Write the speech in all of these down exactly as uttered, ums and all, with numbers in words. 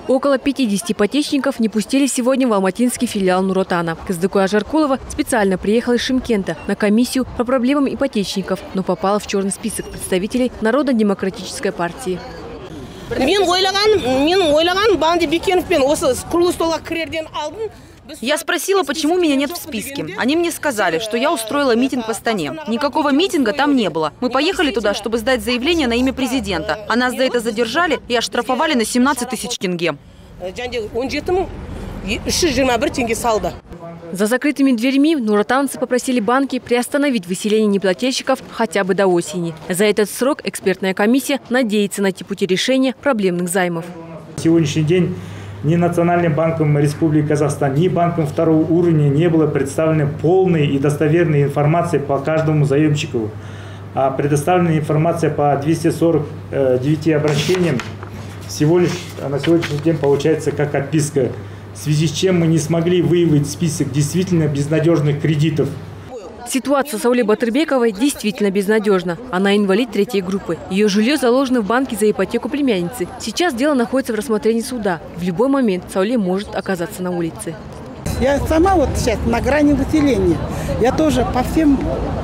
Около пятидесяти ипотечников не пустили сегодня в алматинский филиал Нур-Отана. Кыздыкой Ажаркулова специально приехала из Шымкента на комиссию по проблемам ипотечников, но попала в черный список представителей Народно-демократической партии. Я спросила, почему меня нет в списке. Они мне сказали, что я устроила митинг в Астане. Никакого митинга там не было. Мы поехали туда, чтобы сдать заявление на имя президента. А нас за это задержали и оштрафовали на семнадцать тысяч тенге. За закрытыми дверьми нур-отанцы попросили банки приостановить выселение неплательщиков хотя бы до осени. За этот срок экспертная комиссия надеется найти пути решения проблемных займов. Сегодняшний день ни Национальным банком Республики Казахстан, ни банком второго уровня не было представлено полной и достоверной информации по каждому заемщику. А предоставленная информация по двухстам сорока девяти обращениям всего лишь на сегодняшний день получается как отписка, в связи с чем мы не смогли выявить список действительно безнадежных кредитов. Ситуация Сауле Батырбековой действительно безнадежна. Она инвалид третьей группы. Ее жилье заложено в банке за ипотеку племянницы. Сейчас дело находится в рассмотрении суда. В любой момент Сауле может оказаться на улице. Я сама вот сейчас на грани выселения. Я тоже по всем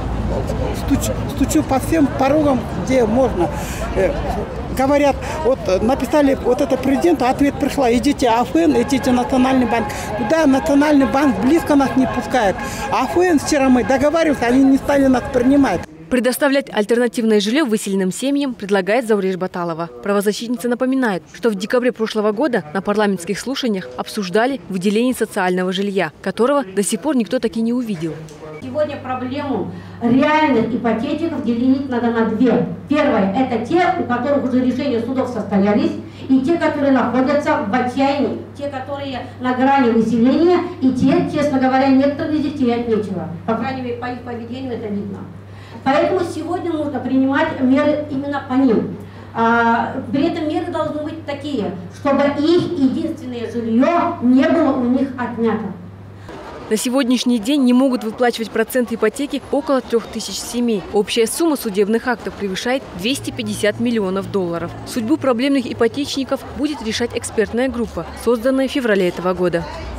стучу, стучу по всем порогам, где можно. Говорят, вот написали вот это президенту, ответ пришла: идите АФН, идите Национальный банк. Куда Национальный банк близко нас не пускает. АФН вчера мы договаривались, они не стали нас принимать. Предоставлять альтернативное жилье выселенным семьям предлагает Зауреш Баталова. Правозащитница напоминает, что в декабре прошлого года на парламентских слушаниях обсуждали выделение социального жилья, которого до сих пор никто так и не увидел. Сегодня проблему реальных ипотечников делить надо на две. Первое – это те, у которых уже решения судов состоялись, и те, которые находятся в отчаянии, те, которые на грани выселения, и те, честно говоря, некоторых из них терять нечего. По крайней мере, по их поведению это видно. Поэтому сегодня нужно принимать меры именно по ним. А, при этом меры должны быть такие, чтобы их единственное жилье не было у них отнято. На сегодняшний день не могут выплачивать проценты ипотеки около трех тысяч семей. Общая сумма судебных актов превышает двести пятьдесят миллионов долларов. Судьбу проблемных ипотечников будет решать экспертная группа, созданная в феврале этого года.